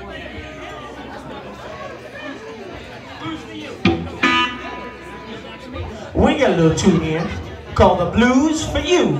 We got a little tune here called The Blues for You.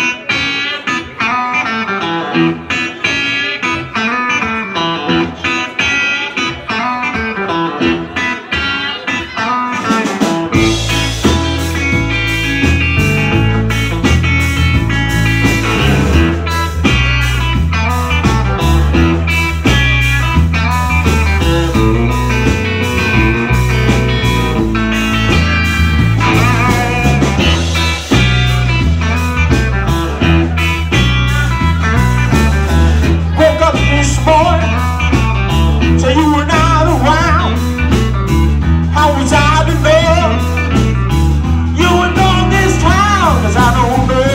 So you were not around. How was I to know you would know this town? 'Cause I don't know.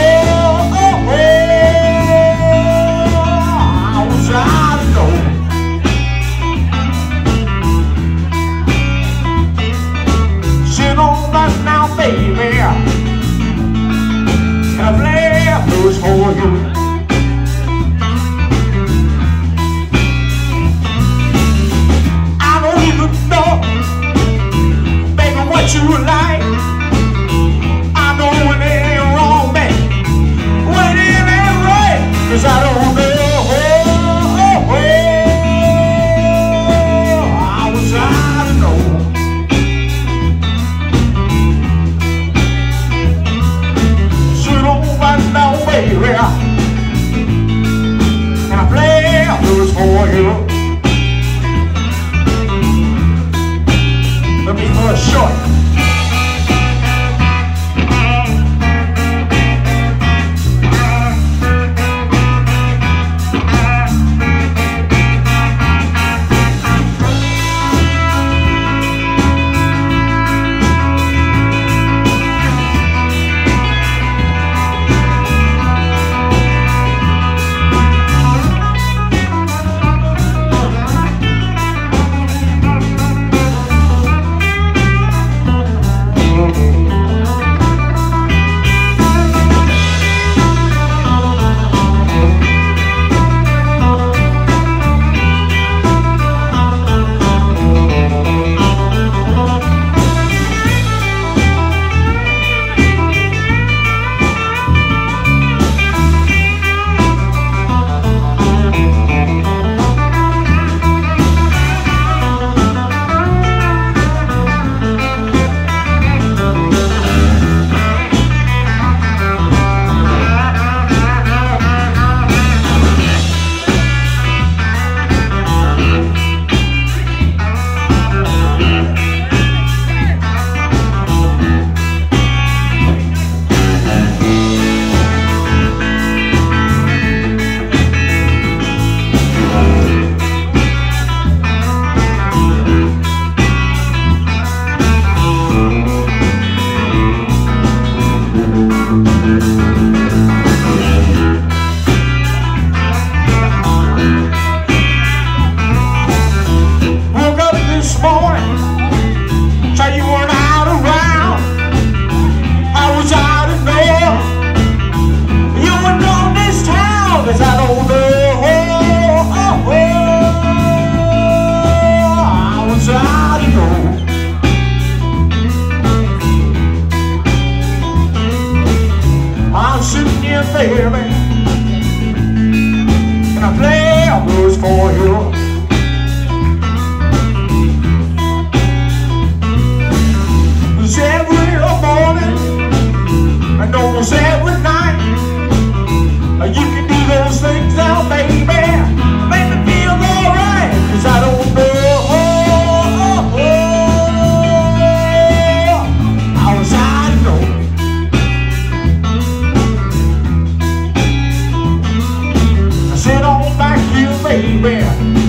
How was I to know? Sit on back now, baby, and I play blues for you. What you like, I know when it ain't wrong, man, when it ain't right, 'cause I don't know. I was out to know. Sit on back now, baby, and I play blues for you. Let me for a short. Baby, and I play blues for you. Cause every morning and almost every night you can do those things now, baby, make me feel alright. 'Cause I don't know. I was out to know. Sit on back here, baby.